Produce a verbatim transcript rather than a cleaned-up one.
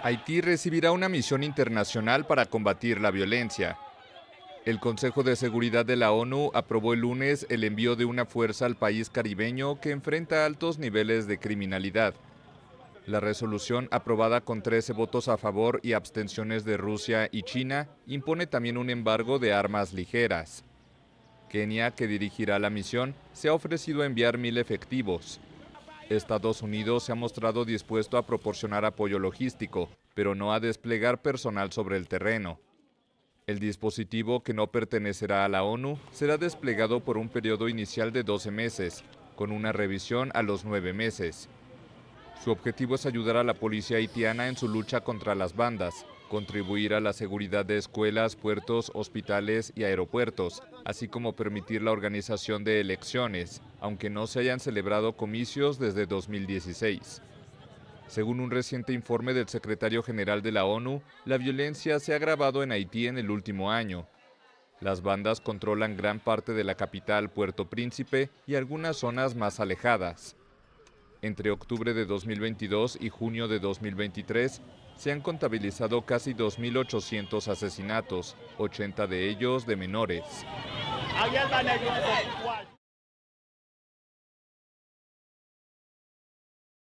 Haití recibirá una misión internacional para combatir la violencia. El Consejo de Seguridad de la ONU aprobó el lunes el envío de una fuerza al país caribeño que enfrenta altos niveles de criminalidad. La resolución, aprobada con trece votos a favor y abstenciones de Rusia y China, impone también un embargo de armas ligeras. Kenia, que dirigirá la misión, se ha ofrecido a enviar mil efectivos. Estados Unidos se ha mostrado dispuesto a proporcionar apoyo logístico, pero no a desplegar personal sobre el terreno. El dispositivo, que no pertenecerá a la ONU, será desplegado por un periodo inicial de doce meses, con una revisión a los nueve meses. Su objetivo es ayudar a la policía haitiana en su lucha contra las bandas, contribuir a la seguridad de escuelas, puertos, hospitales y aeropuertos, así como permitir la organización de elecciones, aunque no se hayan celebrado comicios desde dos mil dieciséis. Según un reciente informe del secretario general de la ONU, la violencia se ha agravado en Haití en el último año. Las bandas controlan gran parte de la capital, Puerto Príncipe, y algunas zonas más alejadas. Entre octubre de dos mil veintidós y junio de dos mil veintitrés, se han contabilizado casi dos mil ochocientos asesinatos, ochenta de ellos de menores.